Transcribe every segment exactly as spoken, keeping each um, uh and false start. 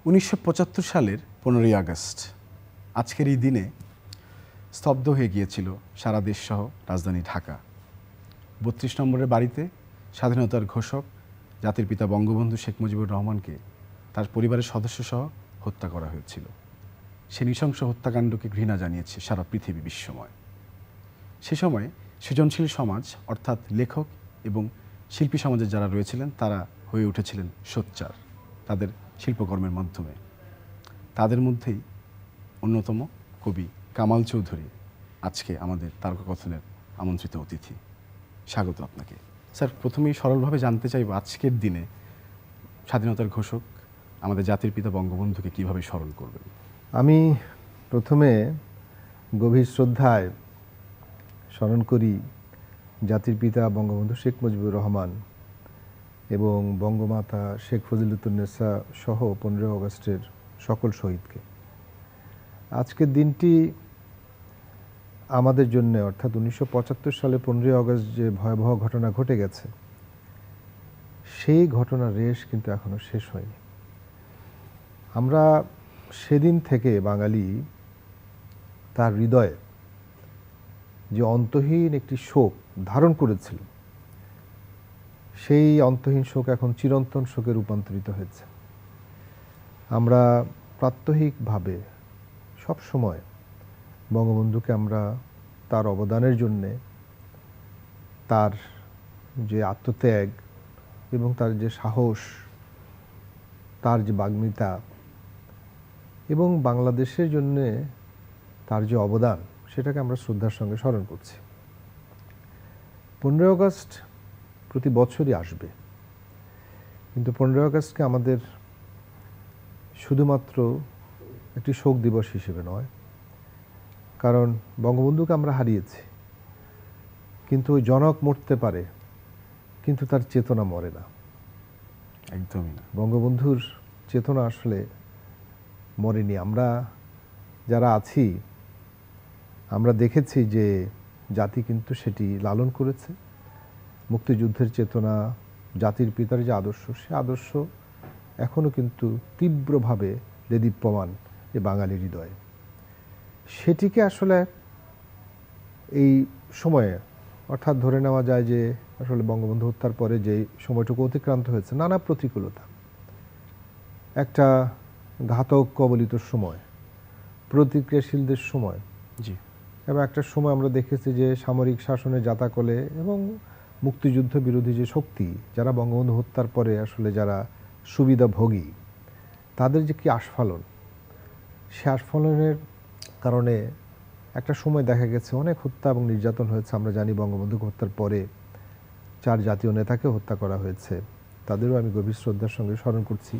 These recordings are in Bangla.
উনিশশো পঁচাত্তর সালের পনেরোই আগস্ট আজকের এই দিনে স্তব্ধ হয়ে গিয়েছিল সারা দেশ সহ রাজধানী ঢাকা। বত্রিশ নম্বরের বাড়িতে স্বাধীনতার ঘোষক জাতির পিতা বঙ্গবন্ধু শেখ মুজিবুর রহমানকে তার পরিবারের সদস্য সহ হত্যা করা হয়েছিল। সে নৃশংস হত্যাকাণ্ডকে ঘৃণা জানিয়েছে সারা পৃথিবী বিশ্বময়। সে সময় সৃজনশীল সমাজ অর্থাৎ লেখক এবং শিল্পী সমাজের যারা রয়েছিলেন তারা হয়ে উঠেছিলেন সোচ্চার তাদের শিল্পকর্মের মাধ্যমে। তাদের মধ্যেই অন্যতম কবি কামাল চৌধুরী আজকে আমাদের তারকা কথনের আমন্ত্রিত অতিথি। স্বাগত আপনাকে স্যার। প্রথমেই সরলভাবে জানতে চাইব আজকের দিনে স্বাধীনতার ঘোষক আমাদের জাতির পিতা বঙ্গবন্ধুকে কিভাবে স্মরণ করবেন? আমি প্রথমে গভীর শ্রদ্ধায় স্মরণ করি জাতির পিতা বঙ্গবন্ধু শেখ মুজিবুর রহমান এবং বঙ্গমাতা শেখ ফজিলতুন্নেসা সহ পনেরোই আগস্টের সকল শহীদকে। আজকের দিনটি আমাদের জন্য অর্থাৎ উনিশশো পঁচাত্তর সালে পনেরোই আগস্ট যে ভয়াবহ ঘটনা ঘটে গেছে সেই ঘটনার রেশ কিন্তু এখনও শেষ হয়নি। আমরা সেদিন থেকে বাঙালি তার হৃদয়ে যে অন্তহীন একটি শোক ধারণ করেছিল সেই অন্তহীন শোক এখন চিরন্তন শোকে রূপান্তরিত হয়েছে। আমরা প্রাত্যহিকভাবে সবসময় বঙ্গবন্ধুকে আমরা তার অবদানের জন্যে, তার যে আত্মত্যাগ এবং তার যে সাহস, তার যে বাগ্মিতা এবং বাংলাদেশের জন্যে তার যে অবদান সেটাকে আমরা শ্রদ্ধার সঙ্গে স্মরণ করছি। পনেরোই আগস্ট প্রতি বছরই আসবে, কিন্তু পনেরোই আগস্টকে আমাদের শুধুমাত্র একটি শোক দিবস হিসেবে নয়, কারণ বঙ্গবন্ধুকে আমরা হারিয়েছি, কিন্তু ওই জনক মরতে পারে কিন্তু তার চেতনা মরে না। একদমই না। বঙ্গবন্ধুর চেতনা আসলে মরেনি। আমরা যারা আছি আমরা দেখেছি যে জাতি কিন্তু সেটি লালন করেছে। মুক্তিযুদ্ধের চেতনা, জাতির পিতার যে আদর্শ, সে আদর্শ এখনও কিন্তু তীব্রভাবে দেদীপ্যমান এ বাঙালির হৃদয়ে। সেটিকে আসলে এই সময়ে অর্থাৎ ধরে নেওয়া যায় যে আসলে বঙ্গবন্ধু হত্যার পরে যে সময়টুকু অতিক্রান্ত হয়েছে নানা প্রতিকূলতা, একটা ঘাতক কবলিত সময়, প্রতিক্রিয়াশীলদের সময়, জি, এবং একটা সময় আমরা দেখেছি যে সামরিক শাসনের জাতাকলে এবং মুক্তিযুদ্ধ বিরোধী যে শক্তি, যারা বঙ্গবন্ধু হত্যার পরে আসলে যারা সুবিধাভোগী, তাদের যে কি আস্ফালন, সে আস্ফালনের কারণে একটা সময় দেখা গেছে অনেক হত্যা এবং নির্যাতন হয়েছে। আমরা জানি বঙ্গবন্ধু হত্যার পরে চার জাতীয় নেতাকে হত্যা করা হয়েছে, তাদেরও আমি গভীর শ্রদ্ধার সঙ্গে স্মরণ করছি।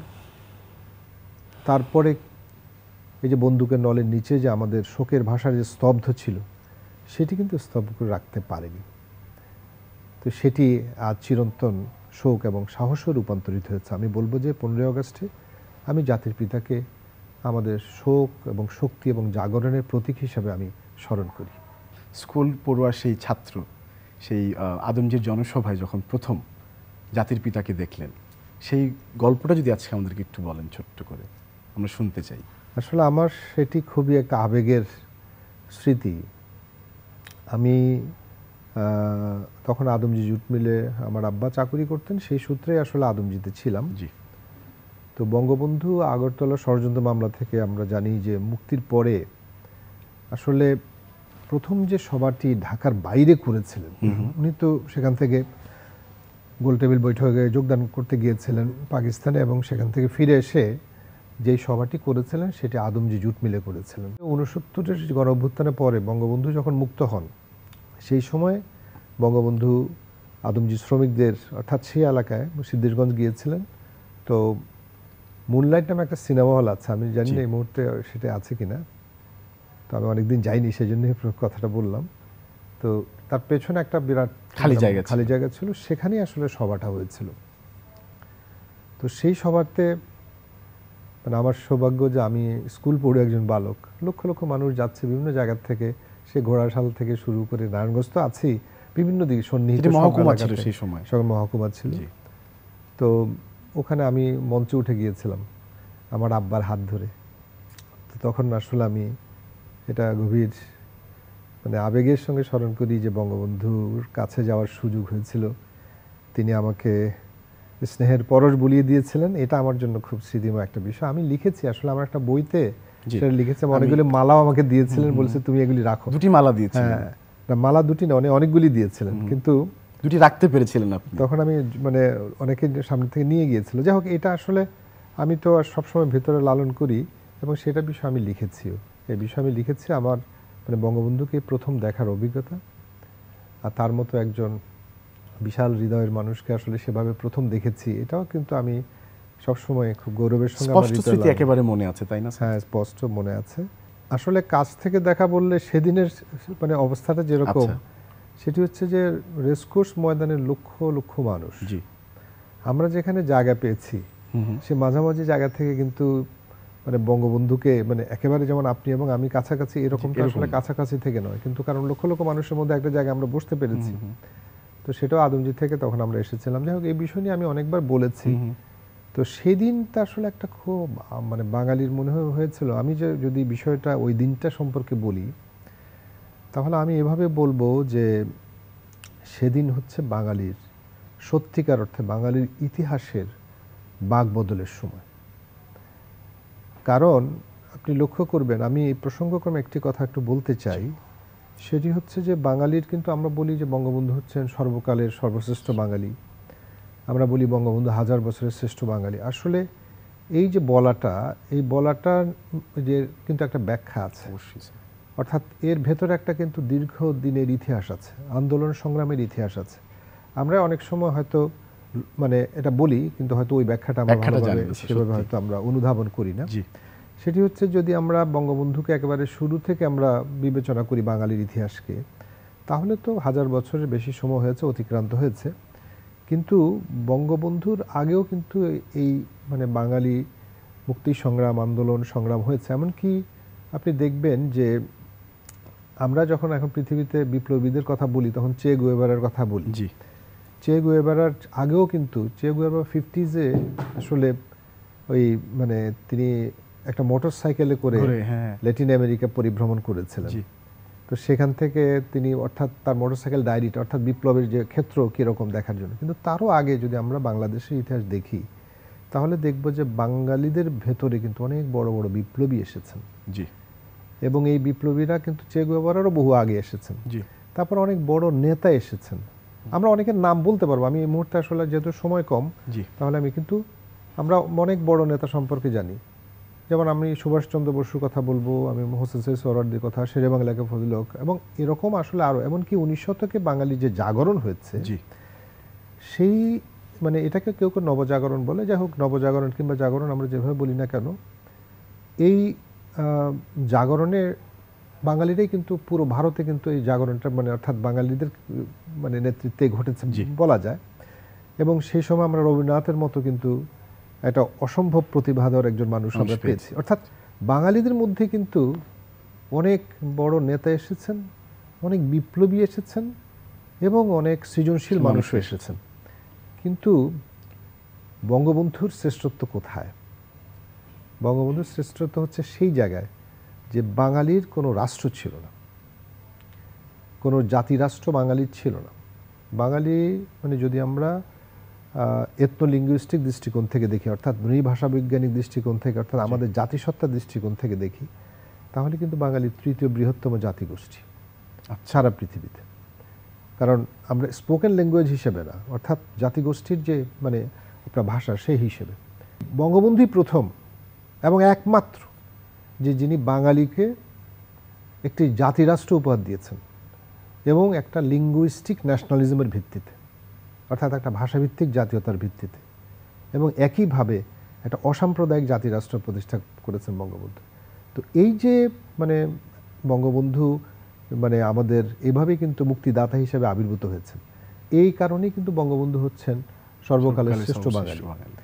তারপরে এই যে বন্দুকের নলের নিচে যে আমাদের শোকের ভাষার যে স্তব্ধ ছিল, সেটি কিন্তু স্তব্ধ করে রাখতে পারেনি। তো সেটি আজ চিরন্তন শোক এবং সাহসে রূপান্তরিত হয়েছে। আমি বলবো যে পনেরোই আগস্টে আমি জাতির পিতাকে আমাদের শোক এবং শক্তি এবং জাগরণের প্রতীক হিসাবে আমি স্মরণ করি। স্কুল পড়ুয়া সেই ছাত্র সেই আদমজির জনসভায় যখন প্রথম জাতির পিতাকে দেখলেন, সেই গল্পটা যদি আজকে আমাদেরকে একটু বলেন ছোট্ট করে, আমরা শুনতে চাই। আসলে আমার সেটি খুবই একটা আবেগের স্মৃতি। আমি তখন আদমজি জুট মিলে আমার আব্বা চাকুরি করতেন, সেই সূত্রে আসলে আদমজিতে ছিলাম। জি। তো বঙ্গবন্ধু আগরতলা ষড়যন্ত্র মামলা থেকে আমরা জানি যে মুক্তির পরে আসলে প্রথম যে সভাটি ঢাকার বাইরে করেছিলেন, উনি তো সেখান থেকে গোলটেবিল বৈঠকে যোগদান করতে গিয়েছিলেন পাকিস্তানে, এবং সেখান থেকে ফিরে এসে যেই সভাটি করেছিলেন সেটি আদমজি জুট মিলে করেছিলেন। ঊনসত্তরের গণ অভ্যুত্থানের পরে বঙ্গবন্ধু যখন মুক্ত হন, সেই সময় বঙ্গবন্ধু আদমজি শ্রমিকদের অর্থাৎ সেই এলাকায় সিদ্দিশগঞ্জ গিয়েছিলেন। তো মুনলাইট নামে একটা সিনেমা হল আছে, আমি জানি না এই মুহূর্তে সেটা আছে কিনা, তো আমি অনেকদিন যাইনি, সেই জন্যই কথাটা বললাম। তো তার পেছনে একটা বিরাট খালি জায়গা খালি জায়গা ছিল, সেখানেই আসলে সভাটা হয়েছিল। তো সেই সভাতে মানে আমার সৌভাগ্য যে আমি স্কুল পড়ে একজন বালক, লক্ষ লক্ষ মানুষ যাচ্ছে বিভিন্ন জায়গার থেকে, সে ঘোড়াশাল থেকে শুরু করে নারায়ণগঞ্জ তো আছেই, বিভিন্ন দিকে সন্নিহিত মহকুমা ছিল সেই সময়, সব মহকুমা ছিল। তো ওখানে আমি মঞ্চে উঠে গিয়েছিলাম আমার আব্বার হাত ধরে। তো তখন আসলে আমি এটা গভীর মানে আবেগের সঙ্গে স্মরণ করি যে বঙ্গবন্ধুর কাছে যাওয়ার সুযোগ হয়েছিল, তিনি আমাকে স্নেহের পরশ বুলিয়ে দিয়েছিলেন। এটা আমার জন্য খুব স্মৃতিময় একটা বিষয়। আমি লিখেছি আসলে আমার একটা বইতে সেটা লিখেছি, অনেকগুলি মালাও আমাকে দিয়েছিলেন, বলছে তুমি এগুলি রাখো। দুটি মালা দিয়েছিলেন? হ্যাঁ, মালা দুটি না, অনেকগুলি দিয়েছিলেন, কিন্তু দুটি রাখতে পেরেছিলেন আপনি? তখন আমি মানে অনেকের সামনে থেকে নিয়ে গিয়েছিল। যাই হোক, এটা আসলে আমি তো সবসময় ভেতরে লালন করি এবং সেটা বিষয়ে আমি লিখেছিও। এই বিষয়ে আমি লিখেছি আমার মানে বঙ্গবন্ধুকে প্রথম দেখার অভিজ্ঞতা, আর তার মতো একজন বিশাল হৃদয়ের মানুষকে আসলে সেভাবে প্রথম দেখেছি, এটাও কিন্তু আমি সবসময় খুব গৌরবের সঙ্গে আমার স্মৃতি একেবারে মনে আছে, তাই না? হ্যাঁ, স্পষ্ট মনে আছে। আসলে কাছ থেকে দেখা বললে সেদিনের মানে অবস্থাটা যেরকম, সেটি হচ্ছে যে রেসকোর্স ময়দানের লক্ষ লক্ষ মানুষ, জি, আমরা যেখানে জায়গা পেয়েছি সে মাঝামাঝি জায়গা থেকে কিন্তু মানে বঙ্গবন্ধুকে মানে একেবারে যেমন আপনি এবং আমি কাছাকাছি, এরকম তো আসলে কাছাকাছি থেকে নয়, কিন্তু কারণ লক্ষ লক্ষ মানুষের মধ্যে একটা জায়গায় আমরা বসতে পেরেছি। তো সেটাও আদমজি থেকে তখন আমরা এসেছিলাম। যাই হোক, এই বিষয় নিয়ে আমি অনেকবার বলেছি। তো সেই দিনটা আসলে একটা খুব মানে বাঙালির মনে হয়েছিল। আমি যে যদি বিষয়টা ওই দিনটা সম্পর্কে বলি, তাহলে আমি এভাবে বলবো যে সেদিন হচ্ছে বাঙালির সত্যিকার অর্থে বাঙালির ইতিহাসের বাকবদলের সময়। কারণ আপনি লক্ষ্য করবেন, আমি এই প্রসঙ্গক্রমে একটি কথা একটু বলতে চাই, সেটি হচ্ছে যে বাঙালির কিন্তু আমরা বলি যে বঙ্গবন্ধু হচ্ছেন সর্বকালের সর্বশ্রেষ্ঠ বাঙালি, আমরা বলি বঙ্গবন্ধু হাজার বছরের শ্রেষ্ঠ বাঙালি। আসলে এই যে বলাটা, এই বলাটার যে কিন্তু একটা ব্যাখ্যা আছে, অর্থাৎ এর ভেতরে একটা কিন্তু দীর্ঘ দিনের ইতিহাস আছে, আন্দোলন সংগ্রামের ইতিহাস আছে। আমরা অনেক সময় হয়তো মানে এটা বলি, কিন্তু হয়তো ওই ব্যাখ্যাটা আমরা ভালোভাবে সেভাবে হয়তো আমরা অনুধাবন করি না। সেটি হচ্ছে যদি আমরা বঙ্গবন্ধুকে একেবারে শুরু থেকে আমরা বিবেচনা করি বাঙালির ইতিহাসকে, তাহলে তো হাজার বছরের বেশি সময় হয়েছে, অতিক্রান্ত হয়েছে। কিন্তু বঙ্গবন্ধুর আগেও কিন্তু এই মানে বাঙালি মুক্তি সংগ্রাম, আন্দোলন সংগ্রাম হয়েছে। এমনকি আপনি দেখবেন যে আমরা যখন এখন পৃথিবীতে বিপ্লবীদের কথা বলি, তখন চে গুয়েভারার কথা বলি। জি, চে গুয়েভারার আগেও কিন্তু চে গুয়েভারা ফিফটিজে আসলে ওই মানে তিনি একটা মোটর সাইকেলে করে ল্যাটিন আমেরিকা পরিভ্রমণ করেছিলেন। তো সেখান থেকে তিনি অর্থাৎ তার মোটরসাইকেল ডায়েরিটা অর্থাৎ বিপ্লবের যে ক্ষেত্র কীরকম দেখার জন্য। কিন্তু তারও আগে যদি আমরা বাংলাদেশের ইতিহাস দেখি, তাহলে দেখব যে বাঙালিদের ভেতরে কিন্তু অনেক বড় বড় বিপ্লবী এসেছেন। জি, এবং এই বিপ্লবীরা কিন্তু চে গুয়েভারারও বহু আগে এসেছেন। জি, তারপর অনেক বড় নেতা এসেছেন। আমরা অনেকের নাম বলতে পারবো, আমি এই মুহূর্তে আসলে যেহেতু সময় কম, জি, তাহলে আমি কিন্তু আমরা অনেক বড় নেতা সম্পর্কে জানি। যেমন আমি সুভাষচন্দ্র বসুর কথা বলবো, আমি হোসেন সৈয়দ সোহরাওয়ার্দীর কথা, শেরে বাংলাকে ফজল হক, এবং এরকম আসলে আরও। এমনকি উনিশ শতকে বাঙালি যে জাগরণ হয়েছে, সেই মানে এটাকে কেউ কেউ নবজাগরণ বলে। যাই হোক, নবজাগরণ কিংবা জাগরণ আমরা যেভাবে বলি না কেন, এই জাগরণে বাঙালিরাই কিন্তু পুরো ভারতে কিন্তু এই জাগরণটা মানে অর্থাৎ বাঙালিদের মানে নেতৃত্বে ঘটেছে বলা যায়। এবং সেই সময় আমরা রবীন্দ্রনাথের মতো কিন্তু একটা অসম্ভব প্রতিভাধর একজন মানুষ আমরা পেয়েছি। অর্থাৎ বাঙালিদের মধ্যে কিন্তু অনেক বড় নেতা এসেছেন, অনেক বিপ্লবী এসেছেন এবং অনেক সৃজনশীল মানুষও এসেছেন। কিন্তু বঙ্গবন্ধুর শ্রেষ্ঠত্ব কোথায়? বঙ্গবন্ধুর শ্রেষ্ঠত্ব হচ্ছে সেই জায়গায় যে বাঙালির কোনো রাষ্ট্র ছিল না, কোনো জাতিরাষ্ট্র বাঙালির ছিল না। বাঙালি মানে যদি আমরা এথনোলিঙ্গুইস্টিক দৃষ্টিকোণ থেকে দেখি, অর্থাৎ নৃভাষা বৈজ্ঞানিক দৃষ্টিকোণ থেকে, অর্থাৎ আমাদের জাতিসত্তার দৃষ্টিকোণ থেকে দেখি, তাহলে কিন্তু বাঙালি তৃতীয় বৃহত্তম জাতিগোষ্ঠী সারা পৃথিবীতে। কারণ আমরা স্পোকেন ল্যাঙ্গুয়েজ হিসেবে না, অর্থাৎ জাতিগোষ্ঠীর যে মানে আপনার ভাষা সেই হিসেবে বঙ্গবন্ধুই প্রথম এবং একমাত্র যে যিনি বাঙালিকে একটি জাতিরাষ্ট্র উপহার দিয়েছেন, এবং একটা লিঙ্গুইস্টিক ন্যাশনালিজমের ভিত্তিতে, অর্থাৎ একটা ভাষাভিত্তিক জাতীয়তার ভিত্তিতে, এবং একইভাবে একটা অসাম্প্রদায়িক জাতিরাষ্ট্র প্রতিষ্ঠা করেছেন বঙ্গবন্ধু। তো এই যে মানে বঙ্গবন্ধু মানে আমাদের এভাবেই কিন্তু মুক্তিদাতা হিসেবে আবির্ভূত হয়েছেন। এই কারণেই কিন্তু বঙ্গবন্ধু হচ্ছেন সর্বকালের শ্রেষ্ঠ বাঙালি।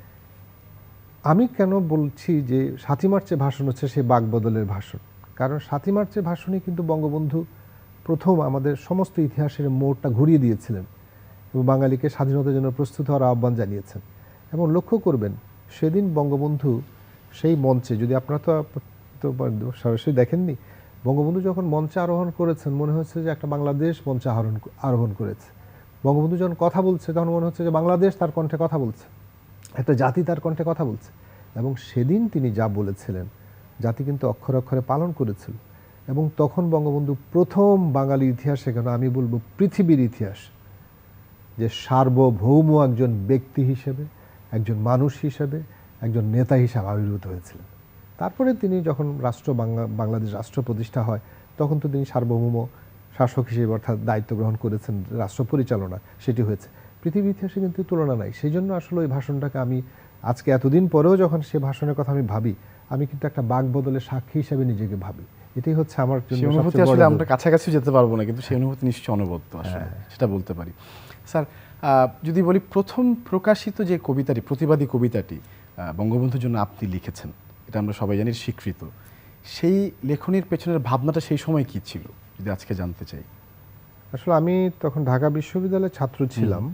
আমি কেন বলছি যে সাতই মার্চের ভাষণ হচ্ছে সেই বাকবদলের ভাষণ, কারণ সাতই মার্চের ভাষণে কিন্তু বঙ্গবন্ধু প্রথম আমাদের সমস্ত ইতিহাসের মোড়টা ঘুরিয়ে দিয়েছিলেন এবং বাঙালিকে স্বাধীনতার জন্য প্রস্তুত হওয়ার আহ্বান জানিয়েছেন। এবং লক্ষ্য করবেন সেদিন বঙ্গবন্ধু সেই মঞ্চে যদি আপনারা তো তো সরাসরি দেখেননি, বঙ্গবন্ধু যখন মঞ্চে আরোহণ করেছেন মনে হচ্ছে যে একটা বাংলাদেশ মঞ্চে আরোহণ আরোহণ করেছে। বঙ্গবন্ধু যখন কথা বলছে তখন মনে হচ্ছে যে বাংলাদেশ তার কণ্ঠে কথা বলছে, একটা জাতি তার কণ্ঠে কথা বলছে। এবং সেদিন তিনি যা বলেছিলেন জাতি কিন্তু অক্ষরে অক্ষরে পালন করেছিল। এবং তখন বঙ্গবন্ধু প্রথম বাঙালি ইতিহাসে, কেন আমি বলবো পৃথিবীর ইতিহাস, যে সার্বভৌম একজন ব্যক্তি হিসেবে, একজন মানুষ হিসেবে, একজন নেতা হিসাবে আবির্ভূত হয়েছিলেন। তারপরে তিনি যখন রাষ্ট্র বাংলাদেশ রাষ্ট্র প্রতিষ্ঠা হয় তখন তো তিনি সার্বভৌম শাসক হিসেবে অর্থাৎ দায়িত্ব গ্রহণ করেছেন, রাষ্ট্র পরিচালনা সেটি হয়েছে। পৃথিবীর ইতিহাসে কিন্তু তুলনা নাই। সেই জন্য আসলে ওই ভাষণটাকে আমি আজকে এতদিন পরেও যখন সে ভাষণের কথা আমি ভাবি, আমি কিন্তু একটা বাক বদলের সাক্ষী হিসেবে নিজেকে ভাবি। এটাই হচ্ছে আমার জন্য অনুভূতি। আসলে আমরা কাছাকাছি যেতে পারবো না, কিন্তু সেই অনুভূতি নিশ্চয়ই অনবদ্য, আসলে সেটা বলতে পারি। স্যার, যদি বলি প্রথম প্রকাশিত যে কবিতাটি, প্রতিবাদী কবিতাটি বঙ্গবন্ধুর জন্য আপনি লিখেছেন, এটা আমরা সবাই জানি স্বীকৃত, সেই লেখনির পেছনের ভাবনাটা সেই সময় কি ছিল যদি আজকে জানতে চাই? আসলে আমি তখন ঢাকা বিশ্ববিদ্যালয়ের ছাত্র ছিলাম।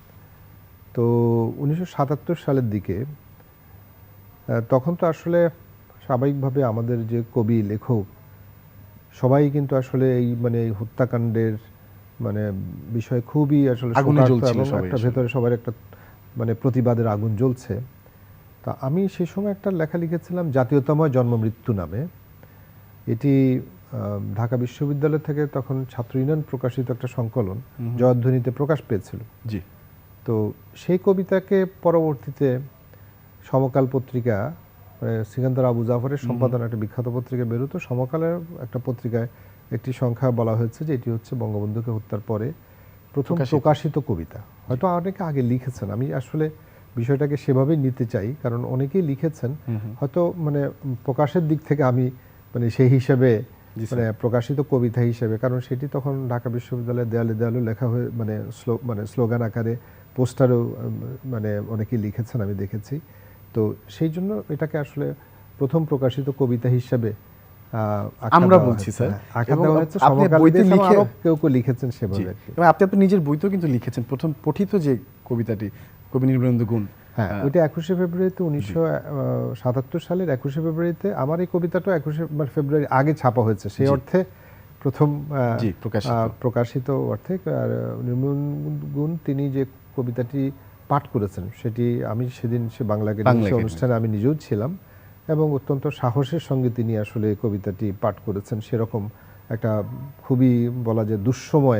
তো উনিশশো সাতাত্তর সালের দিকে, তখন তো আসলে স্বাভাবিকভাবে আমাদের যে কবি লেখক সবাই কিন্তু আসলে এই মানে এই হত্যাকাণ্ডের মানে বিষয় খুবই আসলে একটা ভেতরে সবার একটা মানে প্রতিবাদের আগুন জ্বলছে। তা আমি সেই সময় একটা লেখা লিখেছিলাম জাতীয়তাময় জন্ম মৃত্যু নামে। এটি ঢাকা বিশ্ববিদ্যালয় থেকে তখন ছাত্র ইউনিয়ন প্রকাশিত একটা সংকলন জয়ধ্বনিতে প্রকাশ পেয়েছিল। জি। তো সেই কবিতাকে পরবর্তীতে সমকাল পত্রিকা, সিকান্দার আবু জাফরের সম্পাদনা একটা বিখ্যাত পত্রিকা বেরোতো, সমকালের একটা পত্রিকায় একটি সংখ্যা বলা হয়েছে যে এটি হচ্ছে বঙ্গবন্ধুকে হত্যার পরে প্রথম প্রকাশিত কবিতা। হয়তো অনেকে আগে লিখেছেন, আমি আসলে বিষয়টাকে সেভাবেই নিতে চাই, কারণ অনেকেই লিখেছেন, হয়তো মানে প্রকাশের দিক থেকে আমি মানে সেই হিসেবে মানে প্রকাশিত কবিতা হিসেবে, কারণ সেটি তখন ঢাকা বিশ্ববিদ্যালয়ের দেয়ালে দেয়ালে লেখা হয়ে মানে মানে স্লোগান আকারে পোস্টারও মানে অনেকেই লিখেছেন, আমি দেখেছি। তো সেই জন্য এটাকে আসলে প্রথম প্রকাশিত কবিতা হিসেবে আমরা বলছি স্যার। আপনি বইতে লিখে কেউ কেউ লিখেছেন সেভাবে, এবং আপনি আপনার নিজের বইতেও কিন্তু লিখেছেন প্রথম পঠিত যে কবিতাটি কবি নির্মলেন্দু গুণ, হ্যাঁ, ওইটা একুশে ফেব্রুয়ারিতে উনিশশো সাতাত্তর সালের একুশে ফেব্রুয়ারিতে, আমার এই কবিতাটা একুশে ফেব্রুয়ারি আগে ছাপা হয়েছে, সেই অর্থে প্রথম প্রকাশিত অর্থে। আর নির্মলেন্দু গুণ তিনি যে কবিতাটি পাঠ করেছেন সেটি আমি সেদিন সে বাংলা একাডেমি অনুষ্ঠানে আমি নিজেও ছিলাম, এবং অত্যন্ত সাহসের সঙ্গে তিনি আসলে কবিতাটি পাঠ করেছেন। সেরকম একটা খুবই বলা যায় দুঃসময়,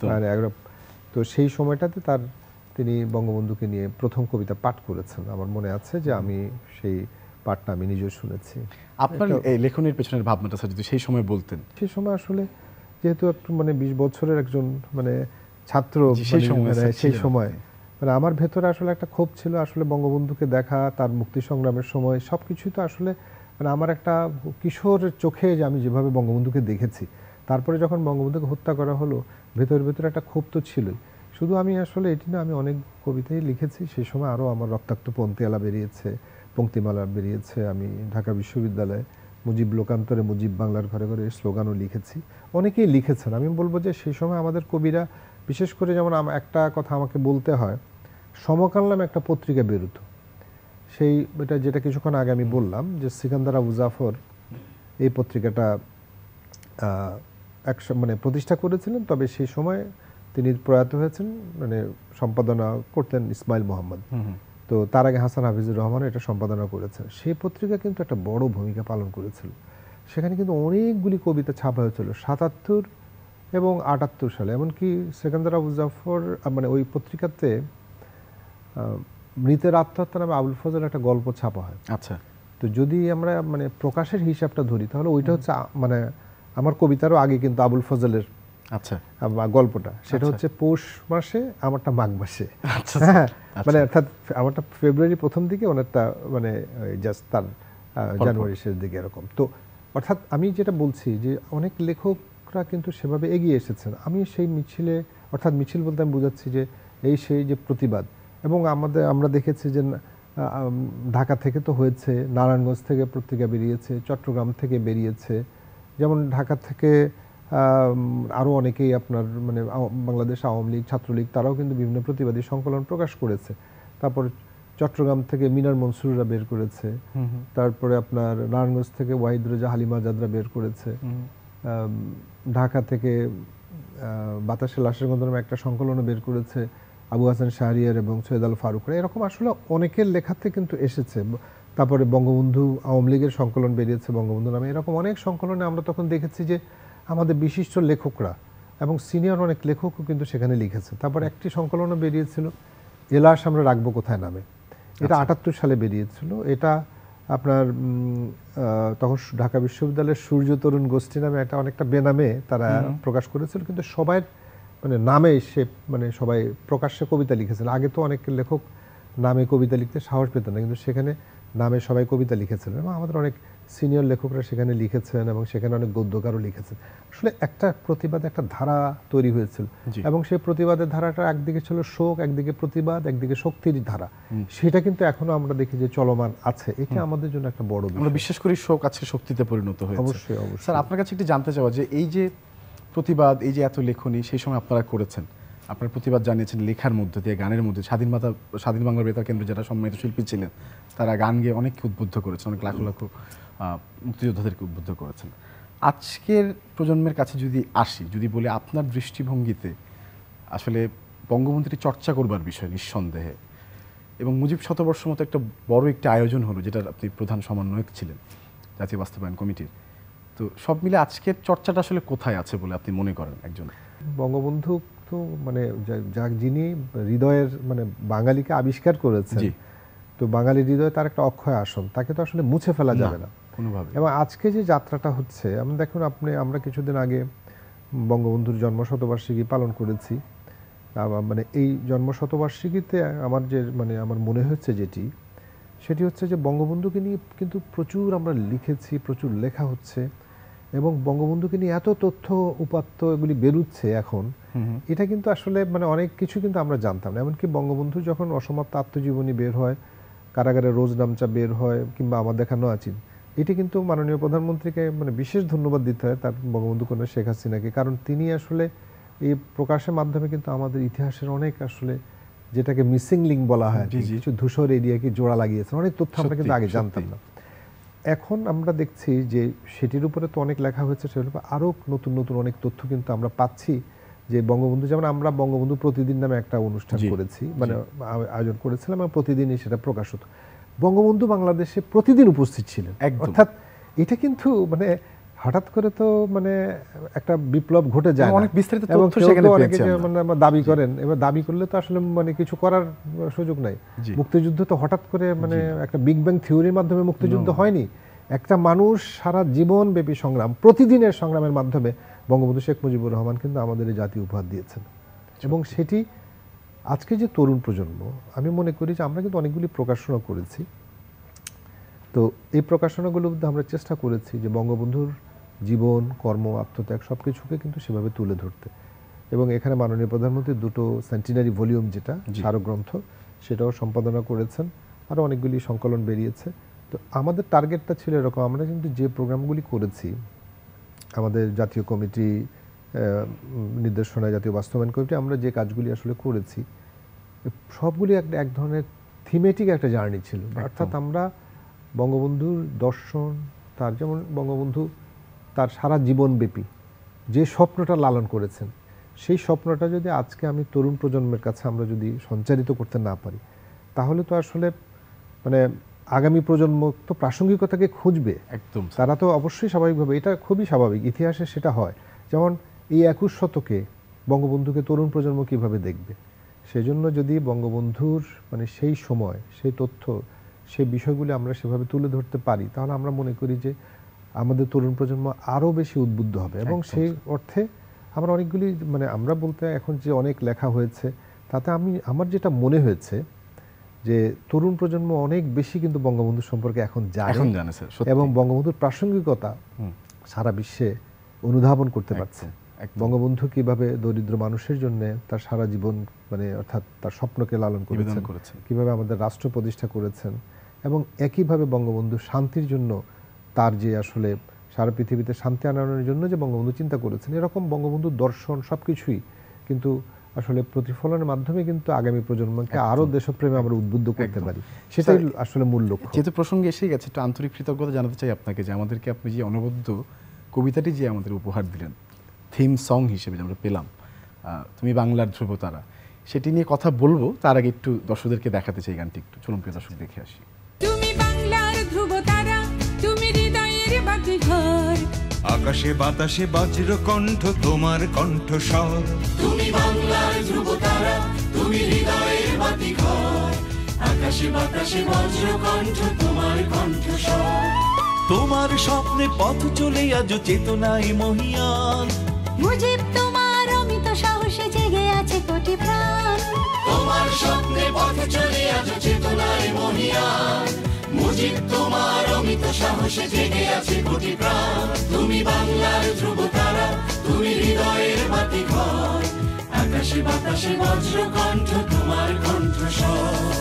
তো সেই সময়টাতে তার তিনি বঙ্গবন্ধুকে নিয়ে প্রথম কবিতা পাঠ করেছেন। আমার মনে আছে যে আমি সেই পাঠটা আমি নিজেও শুনেছি। আপনার এই লেখনের পেছনের ভাবনাটা স্যার যদি সেই সময় বলতেন। সেই সময় আসলে যেহেতু একটু মানে বিশ বছরের একজন মানে ছাত্র, সেই সময় সেই সময় মানে আমার ভেতরে আসলে একটা ক্ষোভ ছিল, আসলে বঙ্গবন্ধুকে দেখা, তার মুক্তি সংগ্রামের সময় সব কিছুই তো আসলে মানে আমার একটা কিশোরের চোখে যে আমি যেভাবে বঙ্গবন্ধুকে দেখেছি, তারপরে যখন বঙ্গবন্ধুকে হত্যা করা হলো ভেতরে ভেতরে একটা ক্ষোভ তো ছিলই। শুধু আমি আসলে এটি না, আমি অনেক কবিতাই লিখেছি সেই সময়, আরও আমার রক্তাক্ত পঙ্ক্তিমালা বেরিয়েছে, পঙ্ক্তিমালা বেরিয়েছে। আমি ঢাকা বিশ্ববিদ্যালয়ে মুজিব লোকান্তরে মুজিব বাংলার ঘরে ঘরে স্লোগানও লিখেছি, অনেকেই লিখেছেন। আমি বলবো যে সেই সময় আমাদের কবিরা, বিশেষ করে যেমন একটা কথা আমাকে বলতে হয়, সমকাল নামে একটা পত্রিকা বেরোতো, সেই এটা যেটা কিছুক্ষণ আগে আমি বললাম যে সিকান্দার আবু জাফর এই পত্রিকাটা এক মানে প্রতিষ্ঠা করেছিলেন, তবে সেই সময় তিনি প্রয়াত হয়েছেন, মানে সম্পাদনা করতেন ইসমাইল মোহাম্মদ। তো তার আগে হাসান হাফিজুর রহমান এটা সম্পাদনা করেছেন। সেই পত্রিকা কিন্তু একটা বড় ভূমিকা পালন করেছিল, সেখানে কিন্তু অনেকগুলি কবিতা ছাপা হয়েছিল সাতাত্তর এবং আটাত্তর সালে। এমনকি সিকান্দার আবু জাফর মানে ওই পত্রিকাতে মৃতের আত্মহত্যা নামে আবুল ফজলের একটা গল্প ছাপা হয়। আচ্ছা, তো যদি আমরা মানে প্রকাশের হিসাবটা ধরি তাহলে ওইটা হচ্ছে মানে আমার কবিতারও আগে কিন্তু আবুল ফজলের আচ্ছা গল্পটা, সেটা হচ্ছে পৌষ মাসে, আমারটা মাঘ মাসে। হ্যাঁ, মানে অর্থাৎ আমারটা ফেব্রুয়ারি প্রথম দিকে, ওনারটা মানে জাস্ট তার জানুয়ারি শেষ দিকে এরকম। তো অর্থাৎ আমি যেটা বলছি যে অনেক লেখকরা কিন্তু সেভাবে এগিয়ে এসেছেন। আমি সেই মিছিলে, অর্থাৎ মিছিল বলতে আমি বোঝাচ্ছি যে এই সেই যে প্রতিবাদ, এবং আমাদের আমরা দেখেছি যে ঢাকা থেকে তো হয়েছে, নারায়ণগঞ্জ থেকে পত্রিকা বেরিয়েছে, চট্টগ্রাম থেকে বেরিয়েছে, যেমন ঢাকা থেকে আরও অনেকেই আপনার মানে বাংলাদেশ আওয়ামী লীগ, ছাত্রলীগ, তারাও কিন্তু বিভিন্ন প্রতিবাদী সংকলন প্রকাশ করেছে। তারপর চট্টগ্রাম থেকে মিনার মনসুররা বের করেছে, তারপরে আপনার নারায়ণগঞ্জ থেকে ওয়াহিদ রেজা হালিমা আজাদরা বের করেছে, ঢাকা থেকে বাতাসে লাশের গন্ধ নামে একটা সংকলনও বের করেছে আবু হাসান শাহরিয়ার এবং সৈয়দ আল ফারুকরা। এরকম আসলে অনেকের লেখাতে কিন্তু এসেছে। তারপরে বঙ্গবন্ধু আওয়ামী লীগের সংকলন বেরিয়েছে বঙ্গবন্ধু নামে। এরকম অনেক সংকলনে আমরা তখন দেখেছি যে আমাদের বিশিষ্ট লেখকরা এবং সিনিয়র অনেক লেখকও কিন্তু সেখানে লিখেছে। তারপর একটি সংকলনও বেরিয়েছিল এলাশ আমরা রাখবো কোথায় নামে, এটা আটাত্তর সালে বেরিয়েছিল। এটা আপনার তখন ঢাকা বিশ্ববিদ্যালয়ের সূর্য তরুণ গোষ্ঠী নামে একটা অনেকটা বেনামে তারা প্রকাশ করেছিল, কিন্তু সবাই মানে নামে সে মানে সবাই প্রকাশ্যে কবিতা লিখেছিল। আগে তো অনেক লেখক নামে কবিতা লিখতে সাহস পেতেন না, কিন্তু সেখানে নামে সবাই কবিতা লিখেছিলেন এবং আমাদের অনেক সিনিয়র লেখকরা সেখানে লিখেছেন এবং সেখানে অনেক গদ্যকারও লিখেছেন। আসলে একটা প্রতিবাদ, একটা ধারা তৈরি হয়েছিল এবং সেই প্রতিবাদের ধারাটা একদিকে ছিল শোক, একদিকে প্রতিবাদ, একদিকে শক্তির ধারা। সেটা কিন্তু এখনো আমরা দেখি যে চলমান আছে। এটা আমাদের জন্য একটা বড় বিষয়। আমরা বিশেষ করে শোক আজকে শক্তিতে পরিণত হয়েছে। অবশ্যই অবশ্যই। স্যার, আপনার কাছে একটু জানতে চাওয়া যে এই যে প্রতিবাদ, এই যে এত লেখনী সেই সময় আপনারা করেছেন, আপনার প্রতিবাদ জানিয়েছেন লেখার মধ্যে দিয়ে, গানের মধ্যে। স্বাধীন মাতা স্বাধীন বাংলা বেতার কেন্দ্রে যারা সম্মানিত শিল্পী ছিলেন তারা গান গেয়ে অনেককে উদ্বুদ্ধ করেছেন, অনেক লাখ লাখ মুক্তিযোদ্ধাদেরকে উদ্বুদ্ধ করেছেন। আজকের প্রজন্মের কাছে যদি আসি, যদি বলে আপনার দৃষ্টিভঙ্গিতে আসলে বঙ্গবন্ধুটি চর্চা করবার বিষয় নিঃসন্দেহে, এবং মুজিব শতবর্ষ মতো একটা বড় একটা আয়োজন হলো যেটার আপনি প্রধান সমন্বয়ক ছিলেন জাতীয় বাস্তবায়ন কমিটির, তো সব মিলে আজকের চর্চাটা আসলে কোথায় আছে বলে আপনি মনে করেন? একজন বঙ্গবন্ধু তো মানে যা যিনি হৃদয়ের মানে বাঙালিকে আবিষ্কার করেছেন, তো বাঙালির হৃদয়ে তার একটা অক্ষয় আসন, তাকে তো আসলে মুছে ফেলা যাবে না কোনোভাবে। এবং আজকে যে যাত্রাটা হচ্ছে, আমরা দেখুন আপনি আমরা কিছুদিন আগে বঙ্গবন্ধুর জন্মশতবার্ষিকী পালন করেছি। মানে এই জন্মশতবার্ষিকীতে আমার যে মানে আমার মনে হচ্ছে যেটি, সেটি হচ্ছে যে বঙ্গবন্ধুকে নিয়ে কিন্তু প্রচুর আমরা লিখেছি, প্রচুর লেখা হচ্ছে এবং বঙ্গবন্ধুকে নিয়ে এত তথ্য উপাত্ত এগুলি বেরুচ্ছে এখন, এটা কিন্তু আসলে মানে অনেক কিছু কিন্তু আমরা জানতাম না। এমনকি বঙ্গবন্ধু যখন অসমাপ্ত আত্মজীবনী বের হয়, কারাগারে রোজ নামচা বের হয়, কিংবা আমার দেখানো আছেন, এটি কিন্তু মাননীয় প্রধানমন্ত্রীকে মানে বিশেষ ধন্যবাদ দিতে হয় তার বঙ্গবন্ধু কন্যা শেখ হাসিনাকে, কারণ তিনি আসলে এই প্রকাশের মাধ্যমে কিন্তু আমাদের ইতিহাসের অনেক আসলে যেটাকে মিসিং লিঙ্ক বলা হয়, কিছু ধূসর এরিয়াকে জোড়া লাগিয়েছেন, অনেক তথ্য আমরা কিন্তু আগে জানতাম না। এখন আমরা দেখছি যে সেটির উপরে তো অনেক লেখা হয়েছে, সেটার উপরে আরও নতুন নতুন অনেক তথ্য কিন্তু আমরা পাচ্ছি। যে বঙ্গবন্ধু, যেমন আমরা বঙ্গবন্ধু প্রতিদিন নামে একটা অনুষ্ঠান করেছি, মানে আয়োজন করেছিলাম এবং প্রতিদিনই সেটা প্রকাশ হতো। বঙ্গবন্ধু বাংলাদেশে প্রতিদিন উপস্থিত ছিলেন, অর্থাৎ এটা কিন্তু মানে হঠাৎ করে তো মানে একটা বিপ্লব ঘটে যায়, অনেক বিস্তারিত তথ্য সেখানে অনেকে মানে দাবি করেন, এবার দাবি করলে তো আসলে মানে কিছু করার সুযোগ নাই। মুক্তিযুদ্ধ তো হঠাৎ করে মানে একটা বিগ ব্যাং থিওরির মাধ্যমে মুক্তিযুদ্ধ হয়নি, একটা মানুষ সারা জীবন ব্যাপী সংগ্রাম, প্রতিদিনের সংগ্রামের মাধ্যমে বঙ্গবন্ধু শেখ মুজিবুর রহমান কিন্তু আমাদের এই জাতীয় উপহার দিয়েছেন। এবং সেটি আজকে যে তরুণ প্রজন্ম, আমি মনে করি যে আমরা কিন্তু অনেকগুলি প্রকাশনা করেছি, তো এই প্রকাশনাগুলোর মধ্যে আমরা চেষ্টা করেছি যে বঙ্গবন্ধুর জীবন, কর্ম, আত্মত্যাগ সব কিছুকে কিন্তু সেভাবে তুলে ধরতে। এবং এখানে মাননীয় প্রধানমন্ত্রী দুটো সেন্টিনারি ভলিউম যেটা স্মারকগ্রন্থ, সেটাও সম্পাদনা করেছেন, আরও অনেকগুলি সংকলন বেরিয়েছে। তো আমাদের টার্গেটটা ছিল এরকম, আমরা কিন্তু যে প্রোগ্রামগুলি করেছি, আমাদের জাতীয় কমিটি নির্দেশনায় জাতীয় বাস্তবায়ন কমিটি আমরা যে কাজগুলি আসলে করেছি, সবগুলি একটা এক ধরনের থিমেটিক একটা জার্নি ছিল। অর্থাৎ আমরা বঙ্গবন্ধুর দর্শন, তার যেমন বঙ্গবন্ধু তার সারা জীবনব্যাপী যে স্বপ্নটা লালন করেছেন, সেই স্বপ্নটা যদি আজকে আমি তরুণ প্রজন্মের কাছে আমরা যদি সঞ্চারিত করতে না পারি, তাহলে তো আসলে মানে আগামী প্রজন্ম তো প্রাসঙ্গিকতাকে খুঁজবে একদম, তারা তো অবশ্যই স্বাভাবিকভাবে, এটা খুবই স্বাভাবিক, ইতিহাসে সেটা হয়। যেমন এই একুশ শতকে বঙ্গবন্ধুকে তরুণ প্রজন্ম কীভাবে দেখবে, সেজন্য যদি বঙ্গবন্ধুর মানে সেই সময় সেই তথ্য সেই বিষয়গুলি আমরা সেভাবে তুলে ধরতে পারি, তাহলে আমরা মনে করি যে আমাদের তরুণ প্রজন্ম আরও বেশি উদ্বুদ্ধ হবে। এবং সেই অর্থে আমরা অনেকগুলি মানে আমরা বলতে এখন যে অনেক লেখা হয়েছে, তাতে আমি আমার যেটা মনে হয়েছে যে তরুণ প্রজন্ম অনেক বেশি কিন্তু বঙ্গবন্ধু সম্পর্কে এখন জানে এবং বঙ্গবন্ধুর প্রাসঙ্গিকতা সারা বিশ্বে অনুধাবন করতে পারছে। বঙ্গবন্ধু কিভাবে দরিদ্র মানুষের জন্য তার সারা জীবন মানে অর্থাৎ তার স্বপ্নকে লালন করেছেন, কিভাবে আমাদের রাষ্ট্র প্রতিষ্ঠা করেছেন, এবং একইভাবে বঙ্গবন্ধু শান্তির জন্য তার যে আসলে সারা পৃথিবীতে শান্তি আনানোর জন্য যে বঙ্গবন্ধু চিন্তা করেছেন, এরকম বঙ্গবন্ধুর দর্শন সব কিছুই কিন্তু আসলে প্রতিফলনের মাধ্যমে কিন্তু আগামী প্রজন্মকে আরো দেশপ্রেমে আমরা উদ্বুদ্ধ করতে পারি, সেটাই আসলে মূল লক্ষ্য। যেহেতু প্রসঙ্গে এসে গেছে, একটু আন্তরিক কৃতজ্ঞতা জানাতে চাই আপনাকে যে আমাদেরকে আপনি যে অনবদ্য কবিতাটি যে আমাদের উপহার দিলেন থিম সং হিসেবে যে আমরা পেলাম, তুমি বাংলার ধ্রুবতারা, সেটি নিয়ে কথা বলবো। তার আগে একটু দর্শকদেরকে দেখাতে চাই গানটি, একটু চলুন প্রিয় দর্শক দেখে আসি। তুমি বাংলার ধ্রুবতারা, তুমি হৃদয়ের বাতিঘর, আকাশে বাতাসে বজ্র কণ্ঠ তোমার কণ্ঠস্বর। তুমি বাংলার ধ্রুবতারা, তুমি হৃদয়ের বাতিঘর, আকাশে বাতাসে বজ্র কণ্ঠ তোমার কণ্ঠস্বর। তোমার স্বপ্নে পথ চলে আজ চেতনায় মহিয়ান, মুজিব তোমার অমিত সাহসে জেগে আছে কোটি প্রাণ। তোমার স্বপ্নে পথ চলে আজ চেতনায় মহিয়ান, মুজিব তোমার অমিত সাহসে জেগে আছে কোটি প্রাণ। তুমি বাংলার ধ্রুবতারা, তুমি হৃদয়ের বাতিঘর, আকাশে বাতাসে বজ্র কণ্ঠ তোমার কণ্ঠস্বর।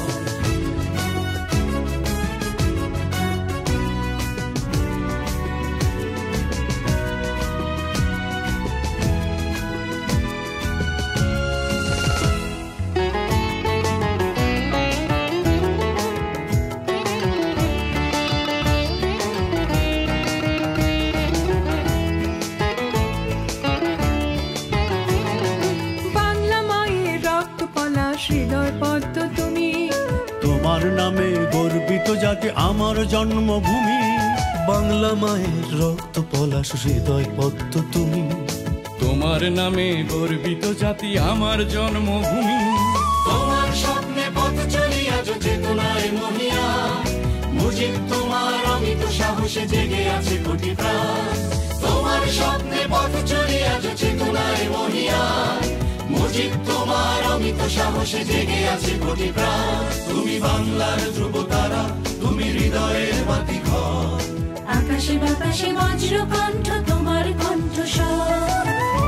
তোমার নামে গর্বিত জাতি আমার জন্মভূমি, বাংলা মায়ের রক্ত পলাশ হৃদয় পদ্ম তুমি। তোমার নামে গর্বিত জাতি আমার জন্মভূমি, তোমার স্বপ্নে পথ চলি আজ চেতনায় মহিয়ান, মুজিব তোমার অমিত সাহসে জেগে আছে কোটি প্রাণ। তোমার স্বপ্নে পথ চলি আজ চেতনায় মহিয়ান, মুজিব তোমার অমিত সাহসে জেগে আছে কোটি প্রাণ। তুমি বাংলার ধ্রুবতারা, তুমি হৃদয়ের বাতিঘর, আকাশে বাতাসে বজ্র কণ্ঠ তোমার কণ্ঠস্বর।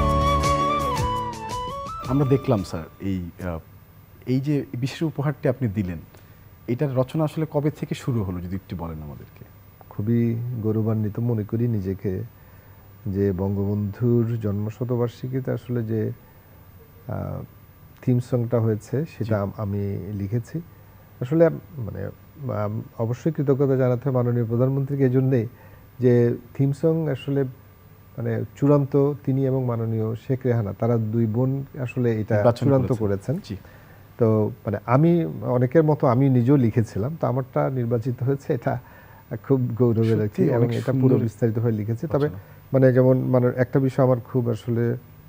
আমরা দেখলাম স্যার এই এই যে বিশেষ উপহারটি আপনি দিলেন, এটার রচনা আসলে কবে থেকে শুরু হলো যদি একটু বলেন আমাদেরকে। খুবই গৌরবান্বিত মনে করি নিজেকে যে বঙ্গবন্ধুর জন্মশতবার্ষিকীতে আসলে যে থিম সংটা হয়েছে সেটা আমি লিখেছি। আসলে মানে অবশ্যই কৃতজ্ঞতা জানাতে হয় মাননীয় প্রধানমন্ত্রীকে এই জন্যেই যে থিম সং আসলে মানে চূড়ান্ত তিনি এবং মাননীয় শেখ রেহানা তারা দুই বোন আসলে এটা চূড়ান্ত করেছেন। তো মানে আমি অনেকের মতো আমি নিজেও লিখেছিলাম, তো আমারটা নির্বাচিত হয়েছে, এটা খুব গৌরবের আর কি, এবং এটা পুরো বিস্তারিত হয়ে লিখেছি। তবে মানে যেমন মানে একটা বিষয় আমার খুব আসলে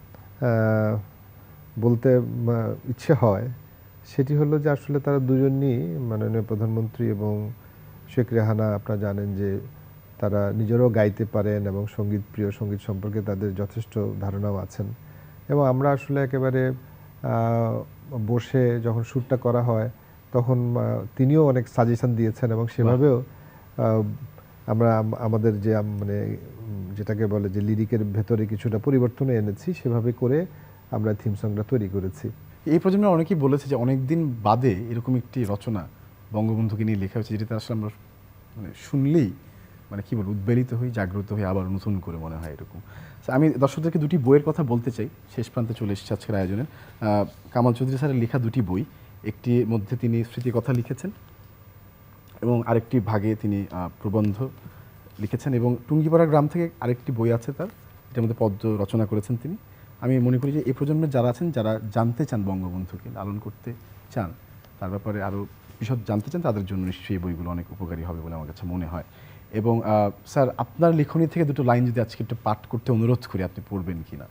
বলতে ইচ্ছে হয়, সেটি হলো যে আসলে তারা দুজনই মাননীয় প্রধানমন্ত্রী এবং শেখ রেহানা আপনারা জানেন যে তারা নিজেরাও গাইতে পারেন এবং সঙ্গীত প্রিয়, সঙ্গীত সম্পর্কে তাদের যথেষ্ট ধারণাও আছেন। এবং আমরা আসলে একেবারে বসে যখন শ্যুটটা করা হয় তখন তিনিও অনেক সাজেশন দিয়েছেন এবং সেভাবেও আমরা আমাদের যে মানে যেটাকে বলে যে লিরিকের ভেতরে কিছুটা পরিবর্তন এনেছি, সেভাবে করে আমরা থিম সংটা তৈরি করেছি। এই প্রজন্মের অনেকেই বলেছে যে অনেকদিন বাদে এরকম একটি রচনা বঙ্গবন্ধুকে নিয়ে লেখা হয়েছে, যেটা আসলে আমরা মানে শুনলেই মানে কী বলবো উদ্বেলিত হই, জাগ্রত হই, আবার নতুন করে মনে হয় এরকম। আমি দর্শকদেরকে দুটি বইয়ের কথা বলতে চাই, শেষ প্রান্তে চলে এসেছে আজকের আয়োজনের। কামাল চৌধুরী স্যারের লেখা দুটি বই, একটির মধ্যে তিনি স্মৃতিকথা লিখেছেন এবং আরেকটি ভাগে তিনি প্রবন্ধ লিখেছেন, এবং টুঙ্গিপাড়া গ্রাম থেকে আরেকটি বই আছে তার, এটার মধ্যে পদ্য রচনা করেছেন তিনি। আমি মনে করি যে এই প্রজন্মের যারা আছেন, যারা জানতে চান বঙ্গবন্ধুকে, লালন করতে চান, তার ব্যাপারে আরও বিশদ জানতে চান, তাদের জন্য নিশ্চয়ই এই বইগুলো অনেক উপকারী হবে বলে আমার কাছে মনে হয়। এবং স্যার আপনার লেখনী থেকে দুটো লাইন যদি আজকে একটু পাঠ করতে অনুরোধ করি, আপনি পড়বেন কিনা?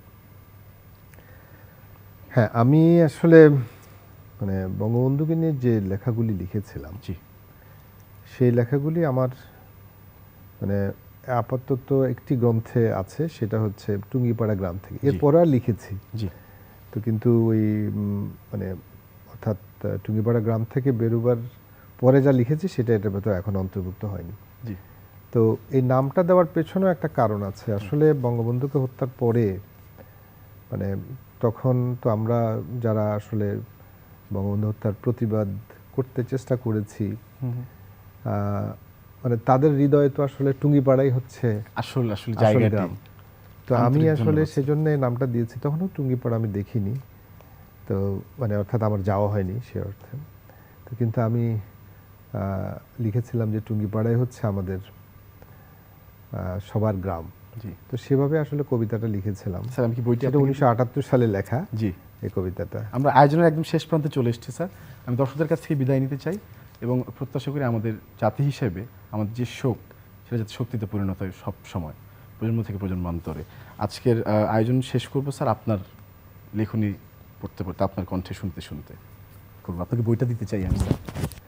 হ্যাঁ, আমি আসলে মানে বঙ্গবন্ধুকে নিয়ে যে লেখাগুলি লিখেছিলাম, জি, সেই লেখাগুলি আমার মানে আপাতত একটি গ্রন্থে আছে, সেটা হচ্ছে টুঙ্গিপাড়া গ্রাম থেকে। এরপর আর লিখেছি, জি, তো কিন্তু ওই মানে অর্থাৎ টুঙ্গিপাড়া গ্রাম থেকে বেরোবার পরে যা লিখেছি সেটা এটার ভেতরে এখন অন্তর্ভুক্ত হয়নি। জি, তো এই নামটা দেওয়ার পেছনেও একটা কারণ আছে। আসলে বঙ্গবন্ধুকে হত্যার পরে মানে তখন তো আমরা যারা আসলে বঙ্গবন্ধু হত্যার প্রতিবাদ করতে চেষ্টা করেছি, মানে তাদের হৃদয়ে তো আসলে টুঙ্গিপাড়াই হচ্ছে আসল আসলে জায়গাটা। তো আমি আসলে সেজন্য নামটা দিয়েছি। তখনও টুঙ্গিপাড়া আমি দেখিনি, তো মানে অর্থাৎ আমার যাওয়া হয়নি সে অর্থে। তো কিন্তু আমি লিখেছিলাম যে টুঙ্গিপাড়ায় হচ্ছে আমাদের সবার গ্রাম। জি। তো সেভাবে আসলে কবিতাটা লিখেছিলাম। স্যার আমি কি বইটা এটা উনিশশো আটাত্তর সালে লেখা। জি, এই কবিতাটা। আমরা আয়োজনের একদম শেষ প্রান্তে চলে এসেছি স্যার। আমি দর্শকদের কাছ থেকে বিদায় নিতে চাই এবং প্রত্যাশা করি আমাদের জাতি হিসেবে আমাদের যে শোক সেটা যাতে শক্তিতে পরিণত হয় সব সময়, প্রজন্ম থেকে প্রজন্মান্তরে। আজকের আয়োজন শেষ করবো স্যার আপনার লেখনী পড়তে পড়তে, আপনার কণ্ঠে শুনতে শুনতে করবো। আপনাকে বইটা দিতে চাই আমি স্যার।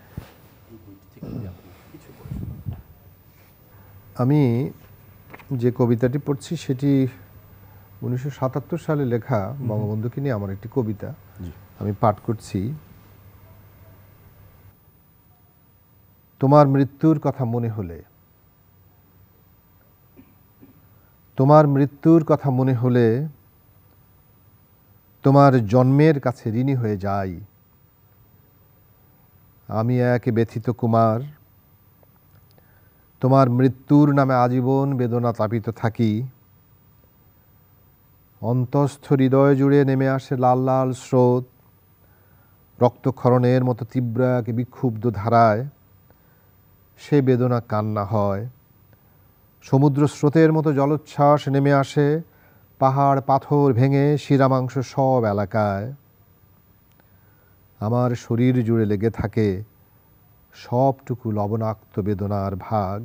আমি যে কবিতাটি পড়ছি সেটি উনিশশো সাতাত্তর সালে লেখা, বঙ্গবন্ধুকে নিয়ে আমার একটি কবিতা। আমি পাঠ করছি। তোমার মৃত্যুর কথা মনে হলে, তোমার মৃত্যুর কথা মনে হলে তোমার জন্মের কাছে ঋণী হয়ে যাই। আমি এক ব্যথিত কুমার, তোমার মৃত্যুর নামে আজীবন বেদনা তাপিত থাকি। অন্তস্থ হৃদয় জুড়ে নেমে আসে লাল লাল স্রোত, রক্তক্ষরণের মতো তীব্র এক বিক্ষুব্ধ ধারায় সে বেদনা কান্না হয়। সমুদ্র স্রোতের মতো জলোচ্ছ্বাস নেমে আসে পাহাড় পাথর ভেঙে শিরামাংস সব এলাকায়। আমার শরীর জুড়ে লেগে থাকে সবটুকু লবণাক্ত বেদনার ভাগ।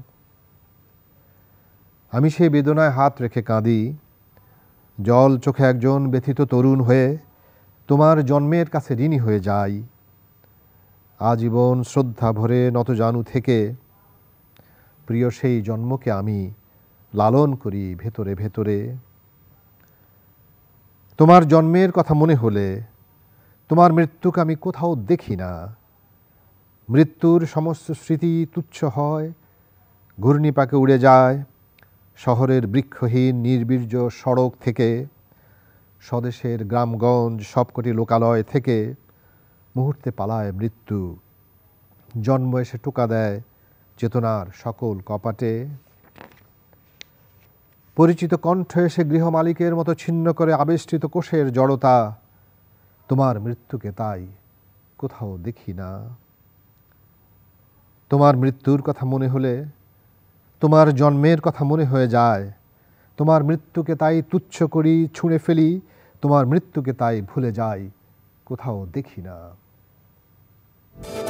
আমি সেই বেদনায় হাত রেখে কাঁদি, জল চোখে একজন ব্যথিত তরুণ হয়ে তোমার জন্মের কাছে ঋণী হয়ে যাই। আজীবন শ্রদ্ধা ভরে নতজানু থেকে প্রিয় সেই জন্মকে আমি লালন করি ভেতরে ভেতরে। তোমার জন্মের কথা মনে হলে তোমার মৃত্যুকে আমি কোথাও দেখি না। মৃত্যুর সমস্ত স্মৃতি তুচ্ছ হয়, ঘূর্ণিপাকে উড়ে যায় শহরের বৃক্ষহীন নির্বীর্য সড়ক থেকে, স্বদেশের গ্রামগঞ্জ সবকটি লোকালয় থেকে মুহূর্তে পালায় মৃত্যু। জন্ম এসে টোকা দেয় চেতনার সকল কপাটে। পরিচিত কণ্ঠ এসে গৃহমালিকের মতো ছিন্ন করে আবেষ্টিত কোষের জড়তা। তোমার মৃত্যুকে তাই কোথাও দেখি না। তোমার মৃত্যুর কথা মনে হলে তোমার জন্মের কথা মনে হয়ে যায়। তোমার মৃত্যুকে তাই তুচ্ছ করি, ছুঁড়ে ফেলি। তোমার মৃত্যুকে তাই ভুলে যাই, কোথাও দেখি না।